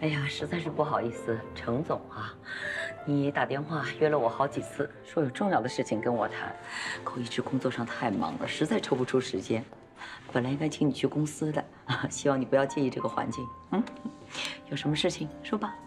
哎呀，实在是不好意思，程总啊，你打电话约了我好几次，说有重要的事情跟我谈，可我一直工作上太忙了，实在抽不出时间。本来应该请你去公司的，希望你不要介意这个环境。有什么事情说吧。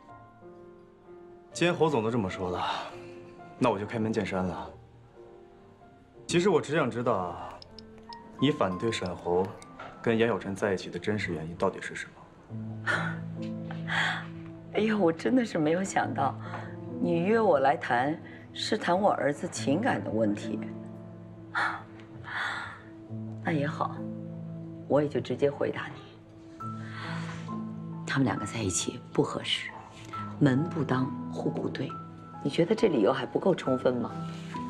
既然侯总都这么说了，那我就开门见山了。其实我只想知道，你反对沈侯跟严小晨在一起的真实原因到底是什么？ 哎呀，我真的是没有想到，你约我来谈，是谈我儿子情感的问题。那也好，我也就直接回答你，他们两个在一起不合适，门不当户不对，你觉得这理由还不够充分吗？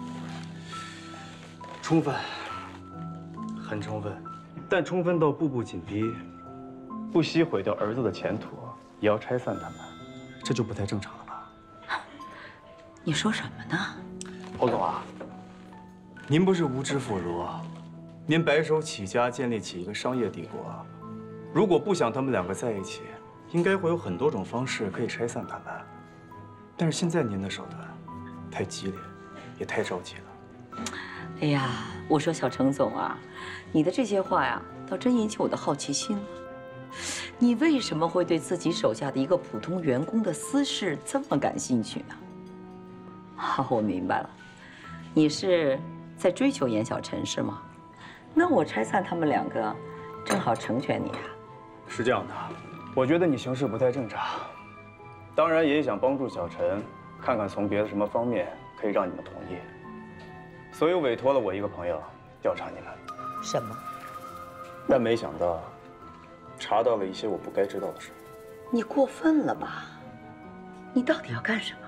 充分，很充分，但充分到步步紧逼，不惜毁掉儿子的前途，也要拆散他们，这就不太正常了吧？ 你说什么呢？ 侯总啊，您不是无知妇孺，您白手起家建立起一个商业帝国，如果不想他们两个在一起，应该会有很多种方式可以拆散他们。但是现在您的手段太激烈，也太着急了。 哎呀，我说小程总啊，你的这些话呀，倒真引起我的好奇心了。你为什么会对自己手下的一个普通员工的私事这么感兴趣呢？好，我明白了，你是在追求严小晨是吗？那我拆散他们两个，正好成全你啊。 是这样的，我觉得你行事不太正常，当然也想帮助小陈，看看从别的什么方面可以让你们同意，所以委托了我一个朋友调查你们。 什么？ 但没想到，查到了一些我不该知道的事。 你过分了吧？你到底要干什么？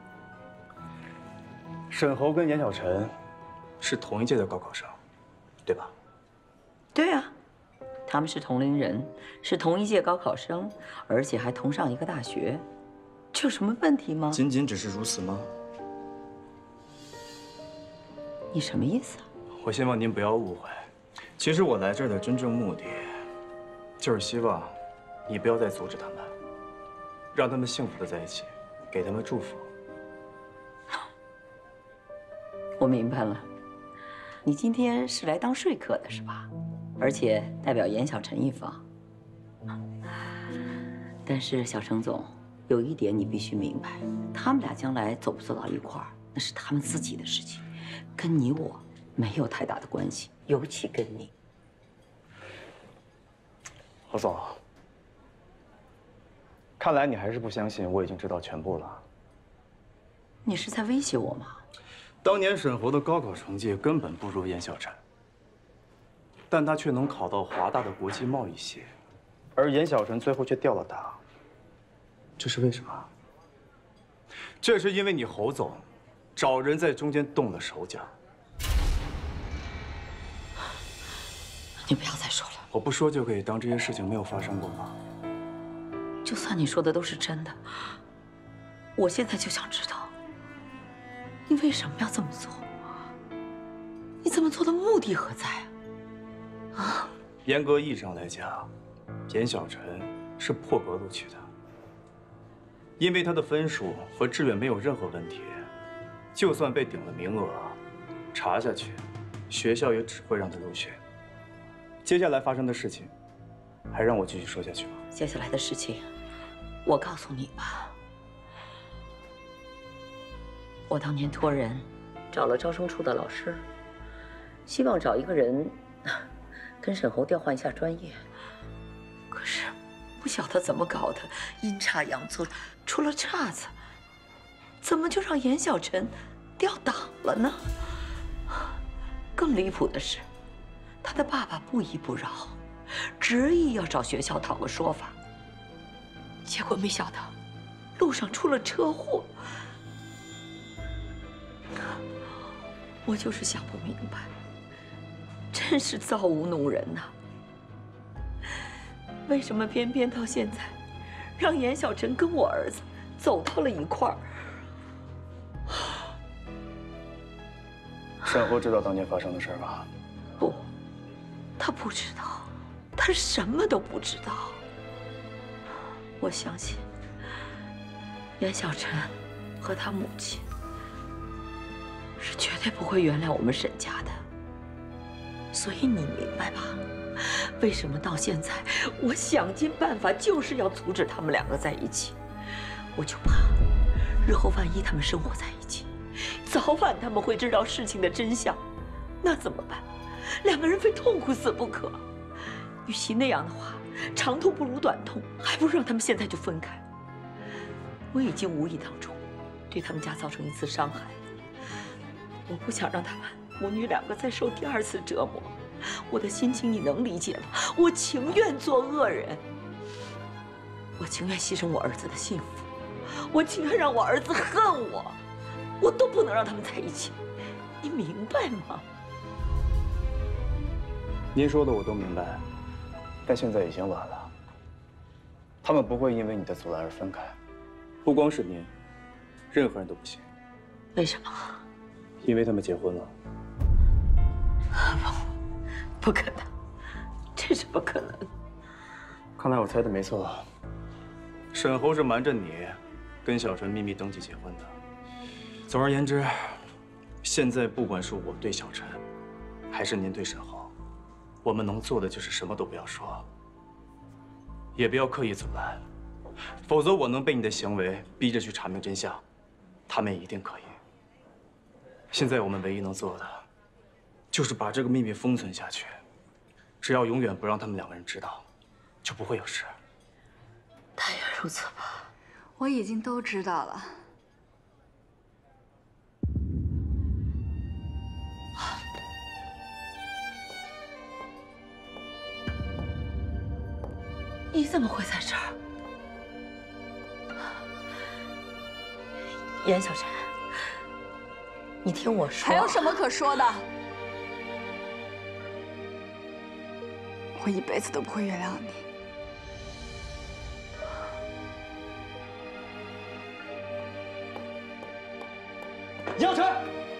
沈侯跟严小晨是同一届的高考生，对吧？ 对啊，他们是同龄人，是同一届高考生，而且还同上一个大学，这有什么问题吗？ 仅仅只是如此吗？ 你什么意思啊？ 我希望您不要误会，其实我来这儿的真正目的，就是希望你不要再阻止他们，让他们幸福的在一起，给他们祝福。 我明白了，你今天是来当说客的是吧？而且代表严小晨一方。但是小程总，有一点你必须明白，他们俩将来走不走到一块儿，那是他们自己的事情，跟你我没有太大的关系，尤其跟你。 何总，看来你还是不相信我已经知道全部了。 你是在威胁我吗？ 当年沈侯的高考成绩根本不如严小晨，但他却能考到华大的国际贸易系，而严小晨最后却掉了档。这是为什么？这是因为你侯总找人在中间动了手脚。 你不要再说了。 我不说就可以当这些事情没有发生过吗？ 就算你说的都是真的，我现在就想知道，你为什么要这么做？你这么做的目的何在啊？啊？ 严格意义上来讲，严小晨是破格录取的，因为他的分数和志愿没有任何问题，就算被顶了名额，查下去，学校也只会让他入学。接下来发生的事情，还让我继续说下去吗？ 接下来的事情，我告诉你吧。我当年托人找了招生处的老师，希望找一个人跟沈侯调换一下专业。可是不晓得怎么搞的，阴差阳错出了岔子，怎么就让严小晨调档了呢？更离谱的是，他的爸爸不依不饶，执意要找学校讨个说法。结果没想到，路上出了车祸。我就是想不明白，真是造物弄人呐！为什么偏偏到现在，让严小晨跟我儿子走到了一块儿？ 沈侯知道当年发生的事吗？ 不，他不知道，他什么都不知道。 我相信严小晨和他母亲是绝对不会原谅我们沈家的。所以你明白吧？为什么到现在我想尽办法就是要阻止他们两个在一起？我就怕日后万一他们生活在一起，早晚他们会知道事情的真相，那怎么办？两个人非痛苦死不可。与其那样的话，长痛不如短痛，还不如让他们现在就分开。我已经无意当中对他们家造成一次伤害，我不想让他们母女两个再受第二次折磨。我的心情你能理解吗？我情愿做恶人，我情愿牺牲我儿子的幸福，我情愿让我儿子恨我，我都不能让他们在一起。你明白吗？ 您说的我都明白，但现在已经晚了。他们不会因为你的阻拦而分开，不光是您，任何人都不行。 为什么？ 因为他们结婚了。 不可能，这是不可能。 看来我猜的没错，沈侯是瞒着你，跟小纯秘密登记结婚的。总而言之，现在不管是我对小陈，还是您对沈侯，我们能做的就是什么都不要说，也不要刻意阻拦，否则我能被你的行为逼着去查明真相，他们也一定可以。现在我们唯一能做的，就是把这个秘密封存下去，只要永远不让他们两个人知道，就不会有事。 但愿如此吧。 我已经都知道了。 你怎么会在这儿？严小晨，你听我说。 还有什么可说的？我一辈子都不会原谅你。 杨晨，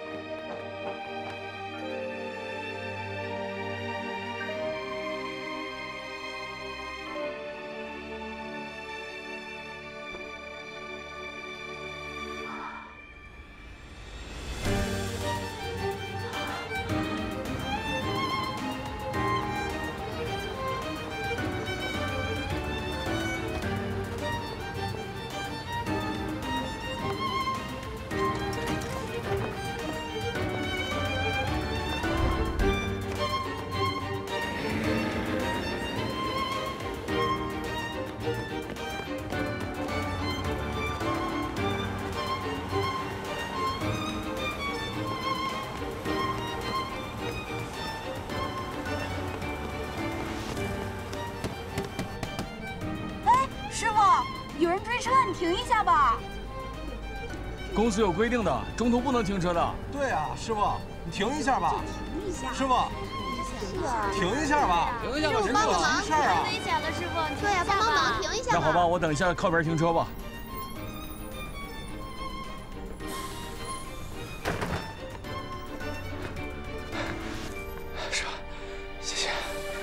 师傅，有人追车，你停一下吧。 公司有规定的，中途不能停车的。 对啊，师傅，你停一下吧。 停一下。 师傅，停一下吧。 停一下吧， 师傅帮个忙， 太危险了，师傅。 对呀，帮帮忙，停一下吧。 那好吧，我等一下靠边停车吧。 是，谢谢。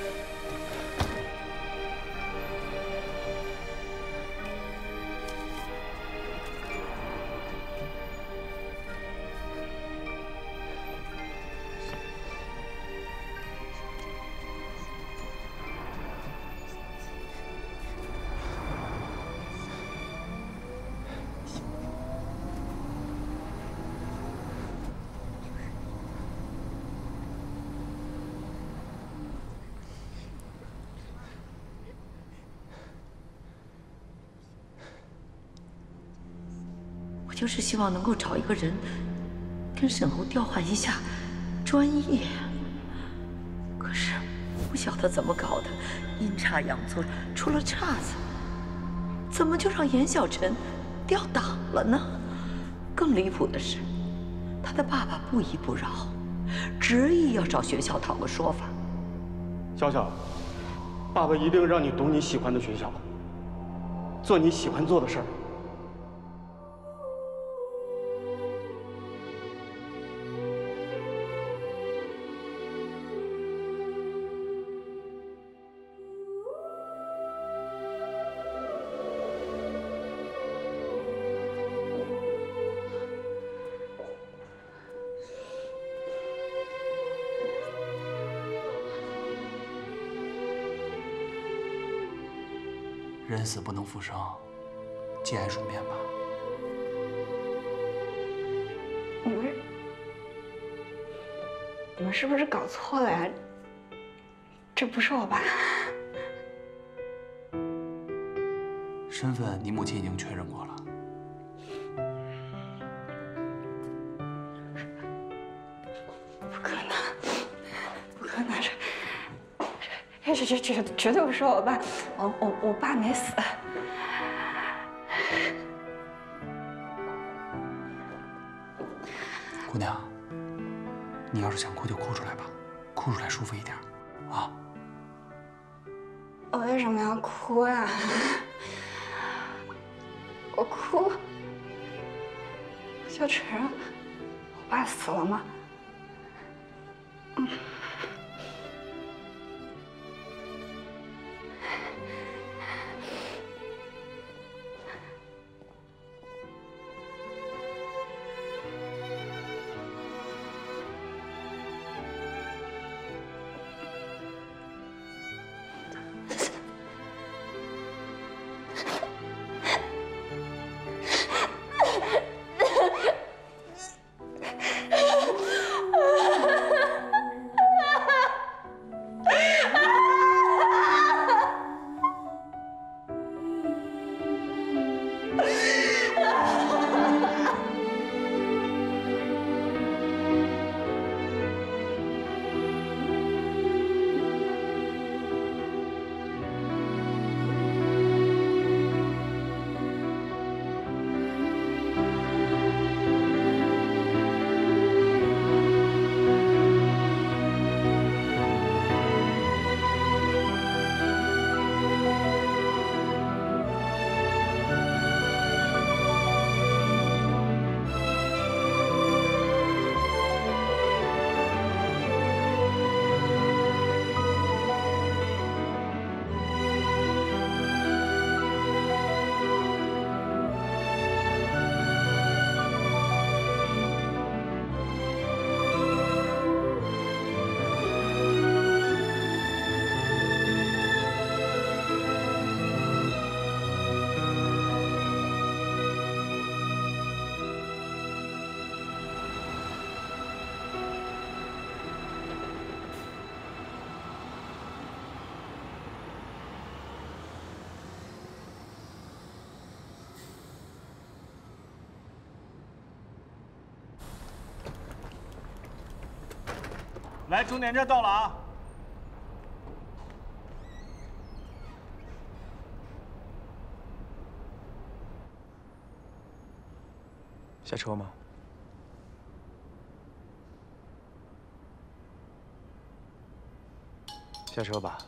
我就是希望能够找一个人，跟沈侯调换一下专业。可是不晓得怎么搞的，阴差阳错出了岔子，怎么就让严小晨调档了呢？更离谱的是，他的爸爸不依不饶，执意要找学校讨个说法。 小小，爸爸一定让你读你喜欢的学校，做你喜欢做的事儿。 人死不能复生，节哀顺变吧。 你们是不是搞错了呀？这不是我爸。 身份你母亲已经确认过了。 不可能，不可能！这绝对不是我爸，我爸没死。 姑娘，你要是想哭就哭出来吧，哭出来舒服一点，啊。 我为什么要哭呀？我哭，就承认我爸死了吗？ 来，终点站到了啊！ 下车吗？下车吧。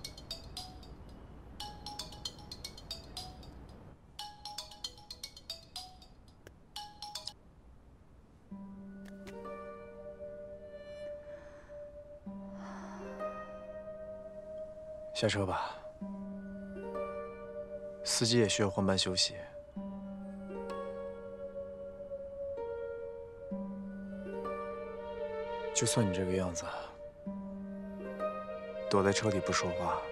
下车吧，司机也需要换班休息。就算你这个样子，躲在车里不说话，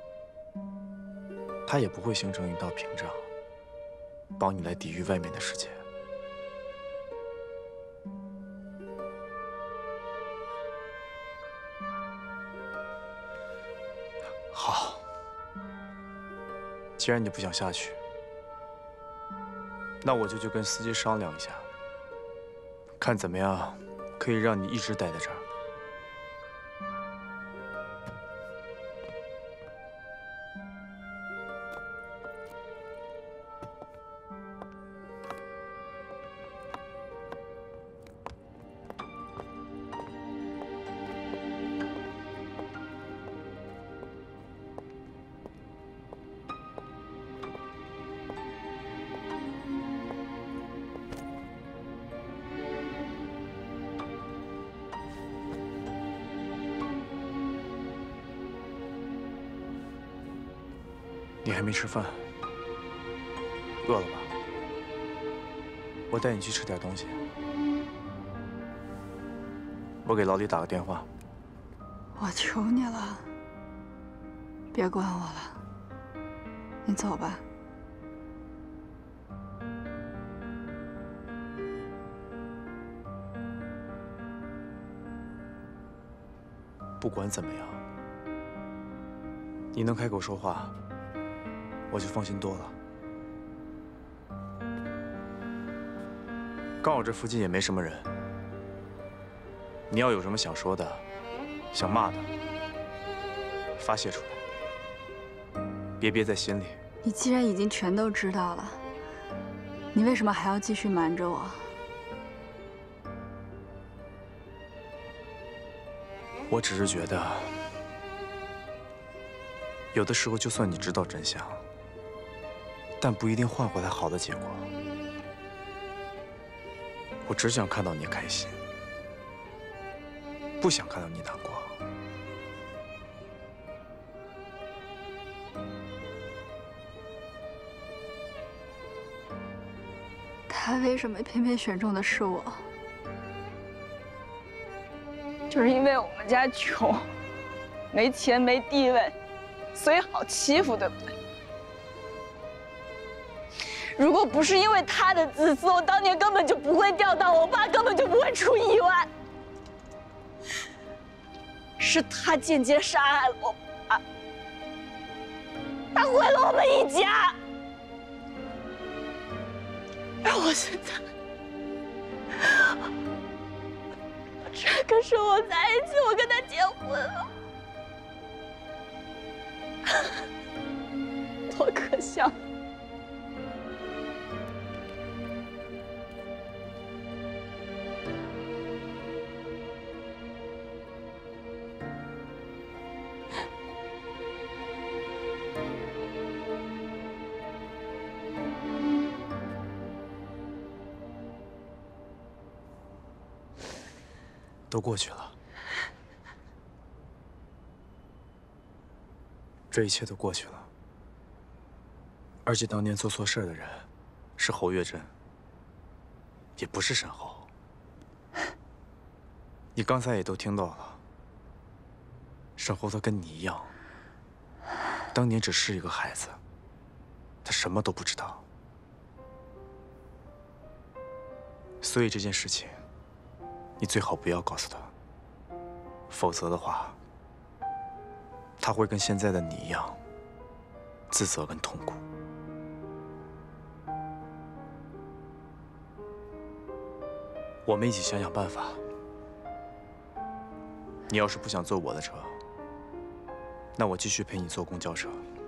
它也不会形成一道屏障，帮你来抵御外面的世界。好，既然你不想下去，那我就去跟司机商量一下，看怎么样可以让你一直待在这儿。你还没吃饭，饿了吧？我带你去吃点东西。我给老李打个电话。 我求你了，别管我了，你走吧。 不管怎么样，你能开口说话，我就放心多了。刚好这附近也没什么人，你要有什么想说的、想骂的，发泄出来，别憋在心里。 你既然已经全都知道了，你为什么还要继续瞒着我？ 我只是觉得，有的时候就算你知道真相，但不一定换回来好的结果。我只想看到你开心，不想看到你难过。 他为什么偏偏选中的是我？就是因为我们家穷，没钱没地位，所以好欺负，对不对？如果不是因为他的自私，我当年根本就不会钓到，我爸根本就不会出意外。是他间接杀害了我爸，他毁了我们一家。而我现在，这跟生活在一起，我跟他结婚了，多可笑！ 都过去了，这一切都过去了。而且当年做错事的人是侯月珍，也不是沈侯。你刚才也都听到了，沈侯他跟你一样，当年只是一个孩子，他什么都不知道。所以这件事情，你最好不要告诉他，否则的话，他会跟现在的你一样，自责跟痛苦。我们一起想想办法。你要是不想坐我的车，那我继续陪你坐公交车。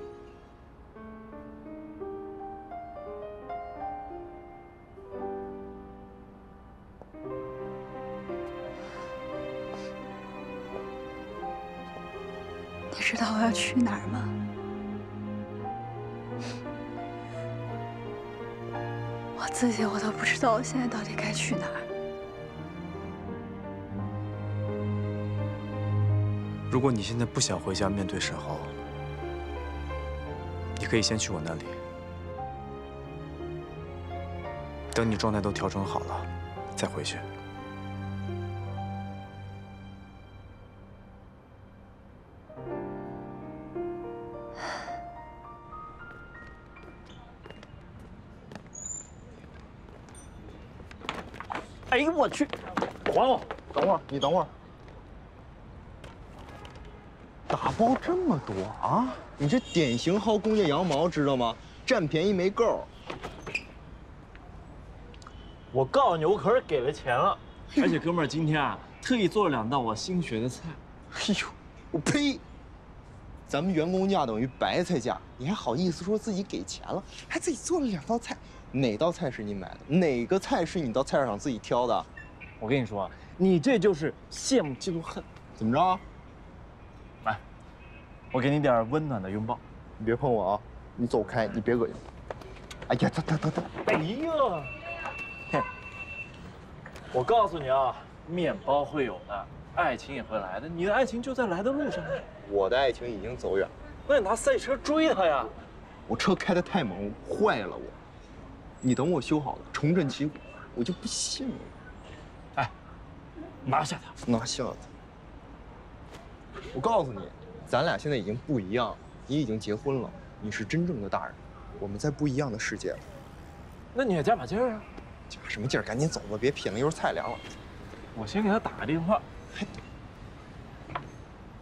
你知道我要去哪儿吗？我自己我都不知道我现在到底该去哪儿。 如果你现在不想回家面对沈侯，你可以先去我那里。等你状态都调整好了，再回去。 哎呦我去！还我！ 等会儿，你等会儿。打包这么多啊！你这典型薅工业羊毛，知道吗？占便宜没够。 我告诉你，我可是给了钱了，而且哥们儿今天啊，特意做了2道我新学的菜。 哎呦，我呸！咱们员工价等于白菜价，你还好意思说自己给钱了，还自己做了2道菜？哪道菜是你买的？哪个菜是你到菜市场自己挑的？ 我跟你说啊，你这就是羡慕嫉妒恨。 怎么着？ 来，我给你点温暖的拥抱。 你别碰我啊！你走开，你别恶心我。哎呀，等。 哎呀，哼！我告诉你啊，面包会有的，爱情也会来的。你的爱情就在来的路上。 我的爱情已经走远了。 那你拿赛车追他呀？ 我车开得太猛，坏了我。你等我修好了，重振旗鼓，我就不信了。 哎，拿下他！ 拿下他！我告诉你，咱俩现在已经不一样了。你已经结婚了，你是真正的大人，我们在不一样的世界了。 那你也加把劲儿啊！ 加什么劲儿？赶紧走吧，别品了，一会儿菜凉了。 我先给他打个电话。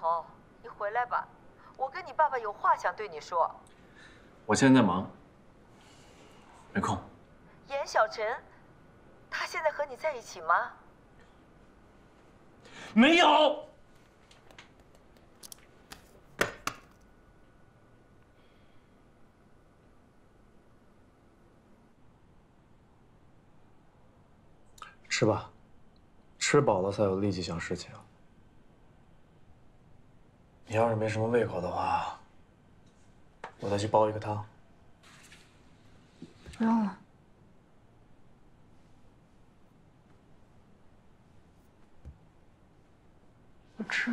侯，你回来吧，我跟你爸爸有话想对你说。 我现在在忙，没空。 严小晨，他现在和你在一起吗？ 没有。 吃吧，吃饱了才有力气想事情。你要是没什么胃口的话，我再去煲一个汤。 不用了。我吃。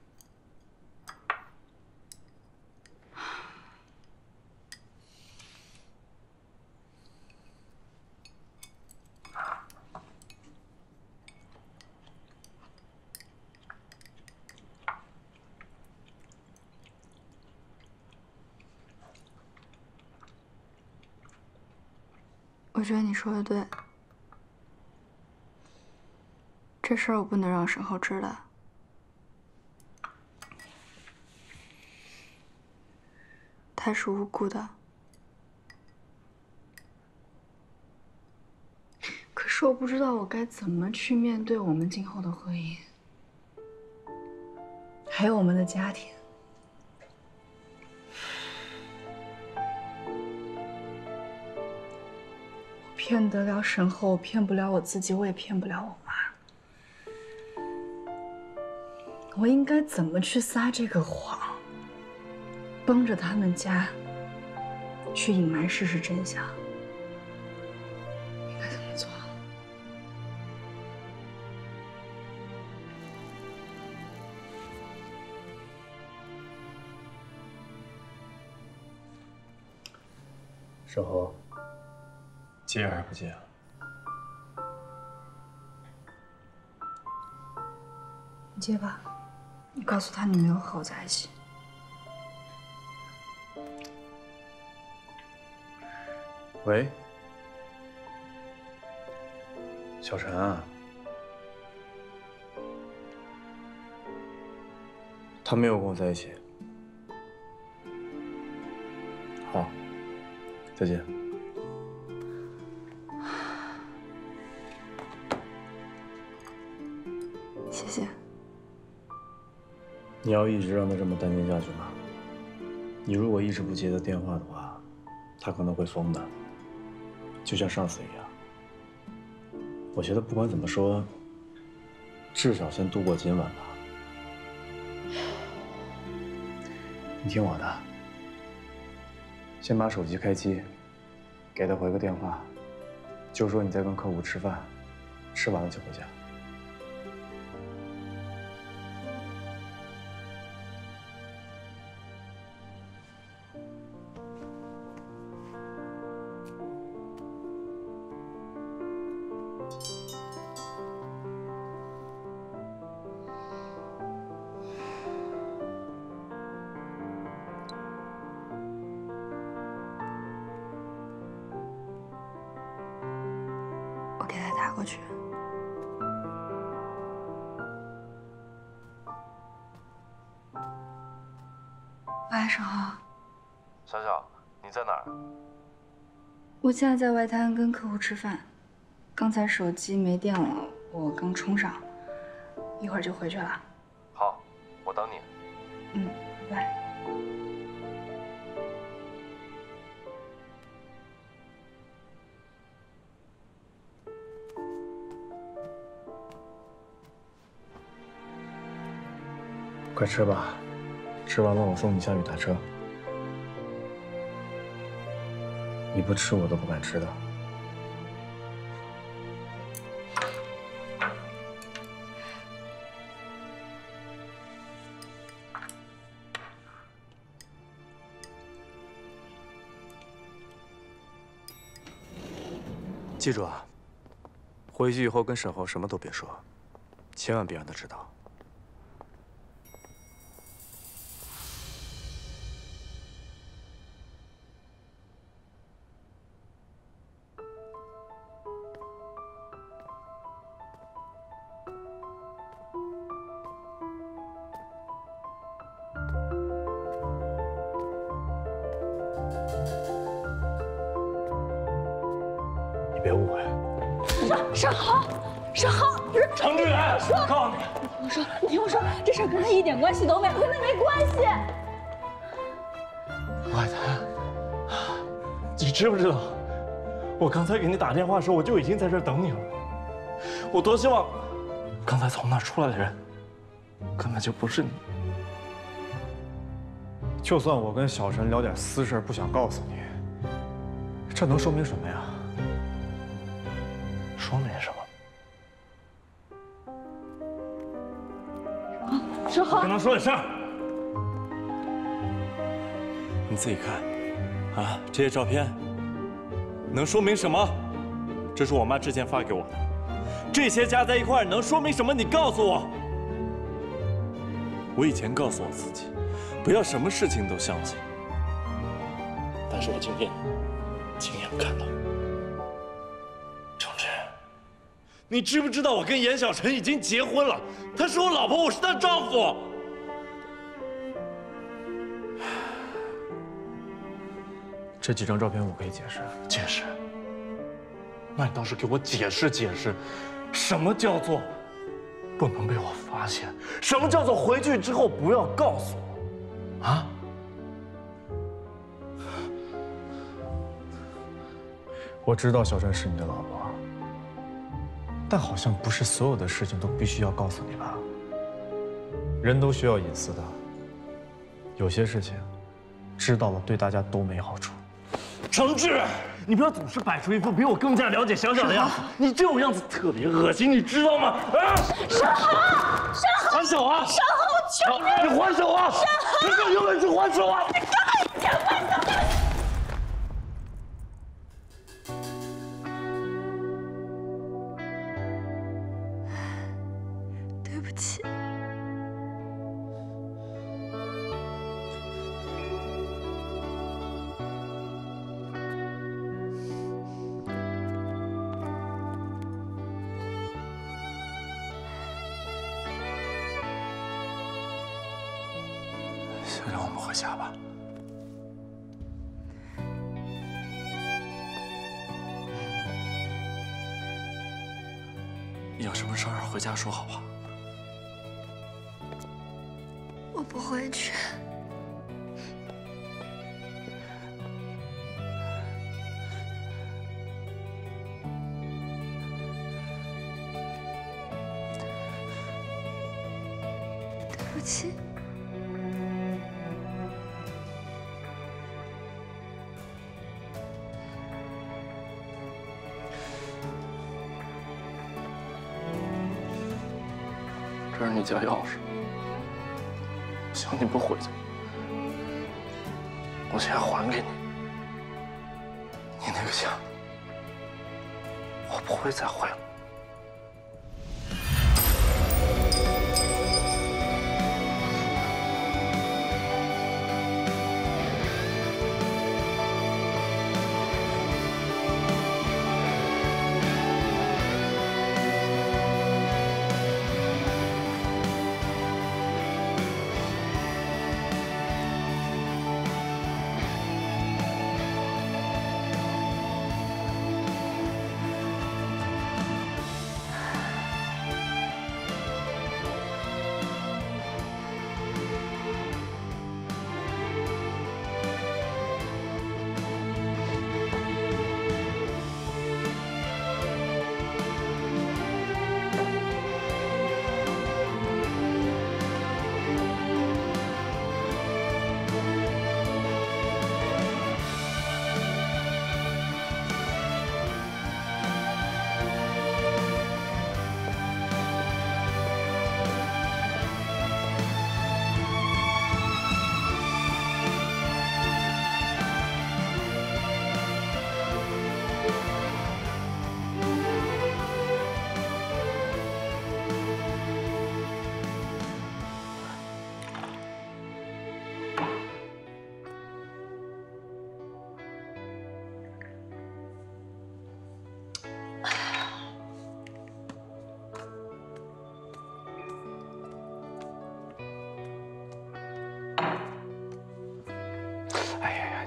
我觉得你说的对，这事儿我不能让沈浩知道。他是无辜的。可是我不知道我该怎么去面对我们今后的婚姻，还有我们的家庭。我骗得了沈浩，我骗不了我自己，我也骗不了我妈。我应该怎么去撒这个谎，帮着他们家去隐瞒事实真相？应该怎么做？ 沈侯，接还是不接啊？ 你接吧，你告诉他你没有和我在一起。 喂，小陈啊，他没有跟我在一起。好，再见。 谢谢。 你要一直让他这么担心下去吗？你如果一直不接他电话的话，他可能会疯的，就像上次一样。我觉得不管怎么说，至少先度过今晚吧。你听我的，先把手机开机，给他回个电话，就说你在跟客户吃饭，吃完了就回家。 我给他打过去。喂，沈浩。 小小，你在哪儿？ 我现在在外滩跟客户吃饭，刚才手机没电了，我刚充上，一会儿就回去了。 好，我等你。 嗯，拜拜。 快吃吧，吃完了我送你下去打车。你不吃我都不敢吃的。记住啊，回去以后跟沈浩什么都别说，千万别让他知道。 你别误会。 沈豪，不是程志远，我告诉你， 你听我说，这事儿跟他一点关系都没有，跟他没关系。 外滩，你知不知道，我刚才给你打电话的时候，我就已经在这儿等你了。我多希望，刚才从那儿出来的人，根本就不是你。 就算我跟小陈聊点私事，不想告诉你，这能说明什么呀？ 说明什么？ 沈豪， 跟他说点事儿。你自己看，啊，这些照片能说明什么？这是我妈之前发给我的，这些加在一块儿能说明什么？你告诉我。我以前告诉我自己，不要什么事情都相信，但是我今天亲眼看到，程志，你知不知道我跟严小晨已经结婚了？她是我老婆，我是她丈夫。 这几张照片我可以解释。 解释？那你倒是给我解释解释，什么叫做不能被我发现？什么叫做回去之后不要告诉我？啊？ 我知道小陈是你的老婆，但好像不是所有的事情都必须要告诉你吧？人都需要隐私的，有些事情知道了对大家都没好处。 程志，你不要总是摆出一副比我更加了解小小的样子，你这种样子特别恶心，你知道吗？啊！ 沈豪， 还手啊！ 沈豪，求你！ 你还手啊！你更有本事还手啊！ 你干嘛一讲话就？对不起。 先让我们回家吧。有什么事儿回家说好不好？ 我不回去。对不起。 这是你家钥匙，行，你不回去，我现在还给你。你那个家，我不会再回了。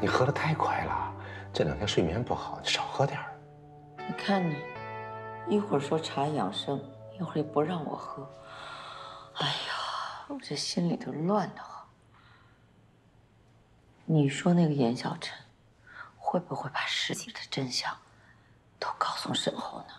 你喝得太快了，这2天睡眠不好，你少喝点儿。 你看你，一会儿说茶养生，一会儿也不让我喝。哎呀，我这心里头乱得慌。你说那个严小晨，会不会把事情的真相都告诉沈后呢？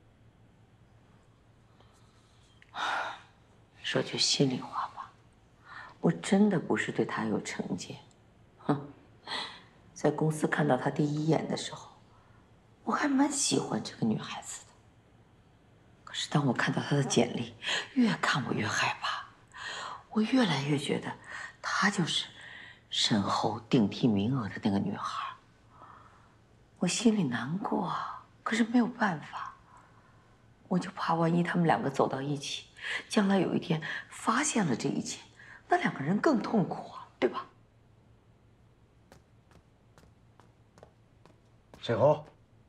说句心里话吧，我真的不是对他有成见。哼，在公司看到他第1眼的时候，我还蛮喜欢这个女孩子的。可是当我看到她的简历，越看我越害怕，我越来越觉得她就是沈后顶替名额的那个女孩。我心里难过啊，可是没有办法。我就怕万一他们2个走到一起，将来有一天发现了这一切，那2个人更痛苦啊，对吧？ 沈侯，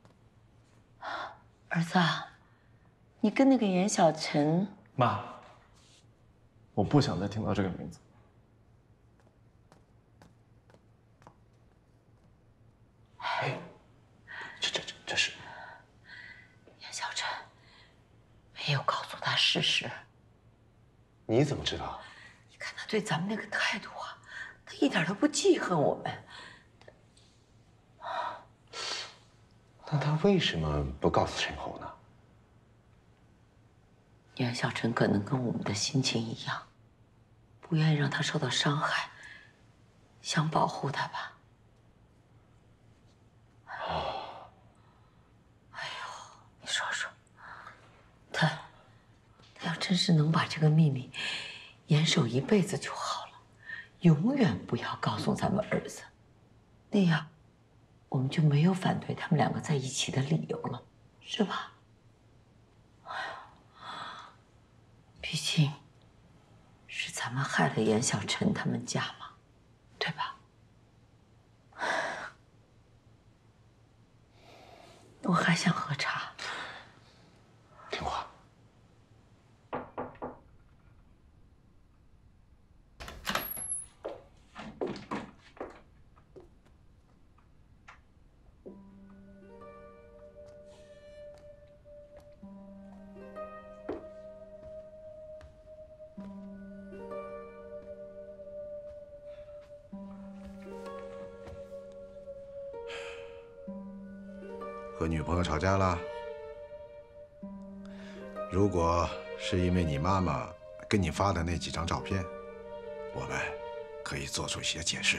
儿子，你跟那个严小晨…… 妈，我不想再听到这个名字。 哎，这是严小晨没有告诉他事实。 你怎么知道？ 你看他对咱们那个态度啊，他一点都不记恨我们。 那他为什么不告诉沈侯呢？ 严小晨可能跟我们的心情一样，不愿意让他受到伤害，想保护他吧。哦，哎呦，你说说，他要真是能把这个秘密严守一辈子就好了，永远不要告诉咱们儿子，那样我们就没有反对他们2个在一起的理由了，是吧？毕竟是咱们害了严小晨他们家嘛，对吧？我还想喝茶。 听话。 和女朋友吵架了？如果是因为你妈妈给你发的那几张照片，我们可以做出一些解释。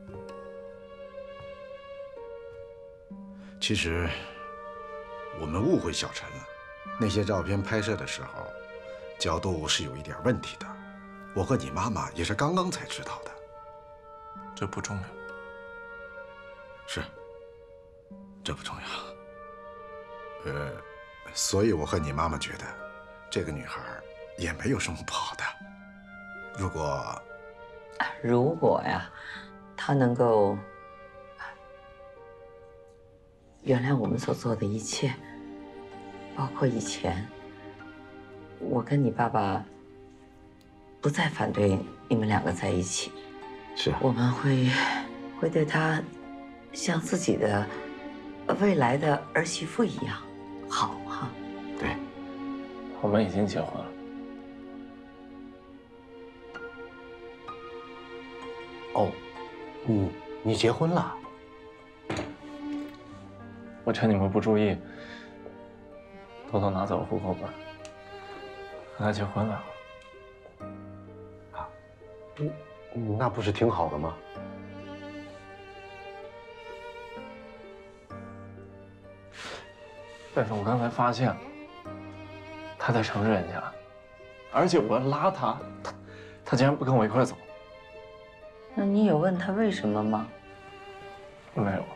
其实我们误会小陈了，那些照片拍摄的时候，角度是有一点问题的。我和你妈妈也是刚刚才知道的。 这不重要。 是，这不重要。所以我和你妈妈觉得，这个女孩也没有什么不好的。如果呀，她能够原谅我们所做的一切，包括以前我跟你爸爸不再反对你们2个在一起， 是我们会对她像自己的未来的儿媳妇一样好哈。 对， 我们已经结婚了。 哦，你结婚了？ 我趁你们不注意，偷偷拿走了户口本，和他结婚了。 啊，那不是挺好的吗？ 但是我刚才发现了，他在承认人家，而且我拉他，他竟然不跟我一块走。 那你有问他为什么吗？ 没有。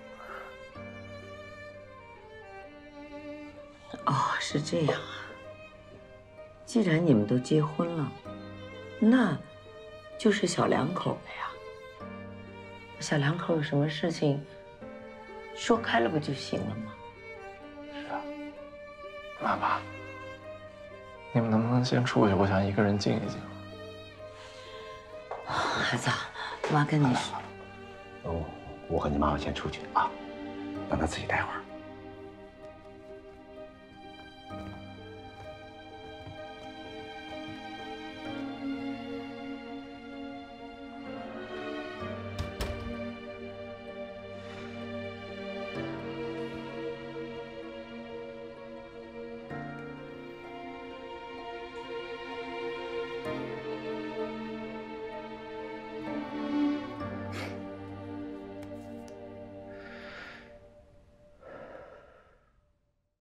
哦，是这样啊。既然你们都结婚了，那就是小两口了呀。小两口有什么事情说开了不就行了吗？ 是啊。妈妈，你们能不能先出去？我想一个人静一静。孩子， 妈跟你说， 我和你妈妈先出去啊，让她自己待会儿。